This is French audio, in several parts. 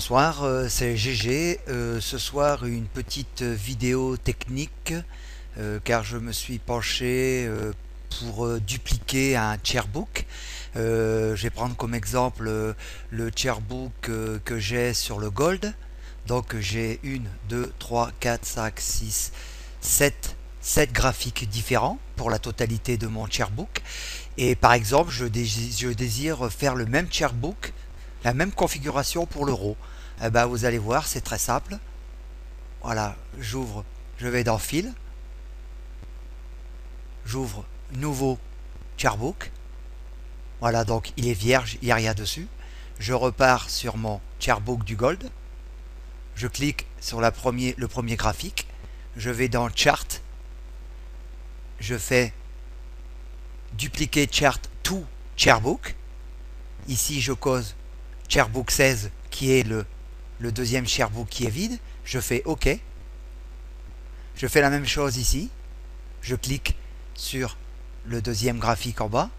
Bonsoir, c'est GG. Ce soir, une petite vidéo technique car je me suis penché pour dupliquer un chairbook. Je vais prendre comme exemple le chairbook que j'ai sur le Gold. Donc j'ai 1, 2, 3, 4, 5, 6, 7 graphiques différents pour la totalité de mon chairbook. Et par exemple, je désire faire le même chairbook, la même configuration pour l'euro. Eh ben, vous allez voir, c'est très simple. Voilà, je vais dans File, j'ouvre Nouveau chairbook. Voilà, donc il est vierge, il n'y a rien dessus. Je repars sur mon chairbook du Gold. Je clique sur le premier graphique. Je vais dans Chart. Je fais dupliquer chart to chairbook. Ici, je cause chairbook 16 qui est le deuxième chairbook qui est vide. Je fais OK. Je fais la même chose ici. Je clique sur le deuxième graphique en bas.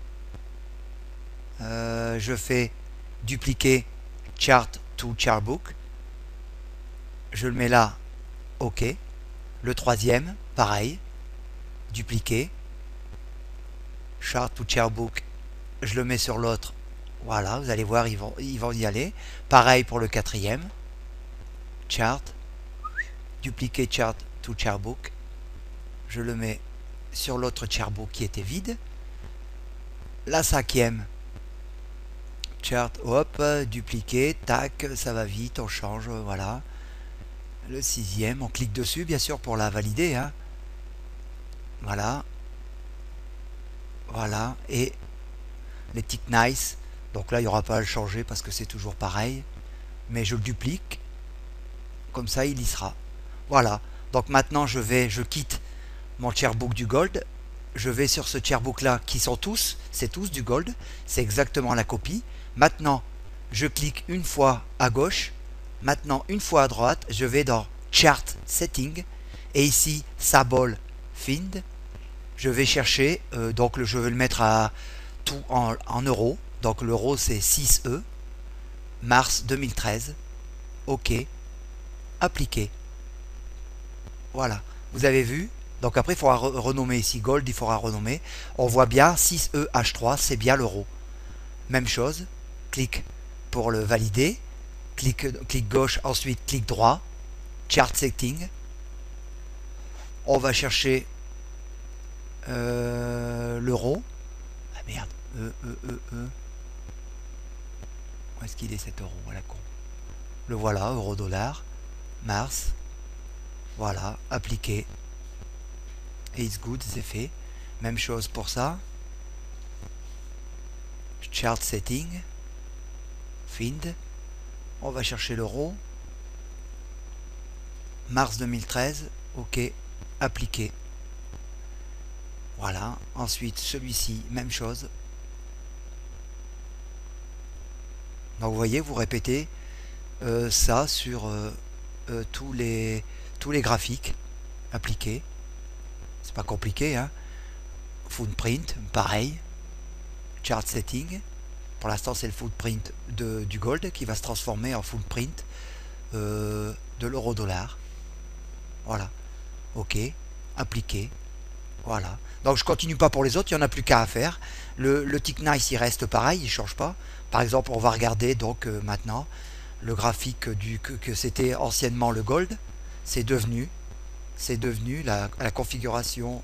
Je fais dupliquer chart to chairbook. Je le mets là. OK. Le troisième, pareil. Dupliquer. Chart to chairbook. Je le mets sur l'autre. Voilà, vous allez voir, ils vont y aller. Pareil pour le quatrième. Chart. Dupliquer chart to chairbook. Je le mets sur l'autre chairbook qui était vide. La cinquième. Chart, hop, dupliquer, tac, ça va vite, on change, voilà. Le sixième, on clique dessus, bien sûr, pour la valider. Hein. Voilà. Voilà. Et les tick nice. Donc là, il n'y aura pas à le changer parce que c'est toujours pareil. Mais je le duplique. Comme ça, il y sera. Voilà. Donc maintenant, je quitte mon chairbook du Gold. Je vais sur ce chairbook là qui sont tous, c'est tous du Gold. C'est exactement la copie. Maintenant, je clique une fois à gauche. Maintenant, une fois à droite, je vais dans Chart Setting. Et ici, Symbol Find. Je vais chercher, donc je vais le mettre à tout en euros. Donc l'euro c'est 6E. Mars 2013. OK. Appliquer. Voilà. Vous avez vu? Donc après il faudra renommer ici Gold, il faudra renommer. On voit bien 6EH3, c'est bien l'euro. Même chose. Clic pour le valider. Clic gauche, ensuite clic droit. Chart Setting. On va chercher l'euro. Ah merde. Où est-ce qu'il est cet euro? Voilà con. Le voilà, euro-dollar. Mars. Voilà, appliqué. Et it's good, c'est fait. Même chose pour ça. Chart setting. Find. On va chercher l'euro. Mars 2013. OK. Appliqué. Voilà. Ensuite, celui-ci, même chose. Donc vous voyez, vous répétez ça sur tous les graphiques appliqués. C'est pas compliqué, hein. Footprint, pareil. Chart setting. Pour l'instant, c'est le footprint du Gold qui va se transformer en footprint de l'euro-dollar. Voilà. OK. Appliqué. Voilà. Donc je continue pas pour les autres, il n'y en a plus qu'à faire. Le tick nice il reste pareil, il ne change pas. Par exemple, on va regarder donc maintenant le graphique que c'était anciennement le Gold. C'est devenu la configuration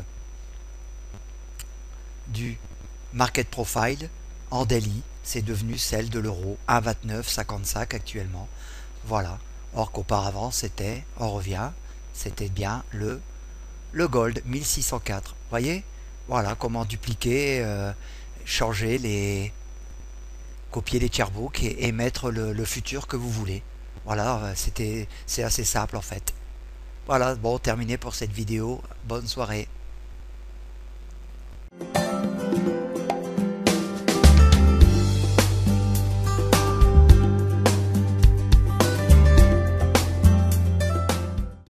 du market profile en daily. C'est devenu celle de l'euro 1,2955 actuellement. Voilà. Or qu'auparavant c'était, on revient, c'était bien le Gold 1604. Voyez, voilà comment dupliquer, changer copier les chairbooks et mettre le futur que vous voulez. Voilà, c'est assez simple en fait. Voilà, bon, terminé pour cette vidéo. Bonne soirée.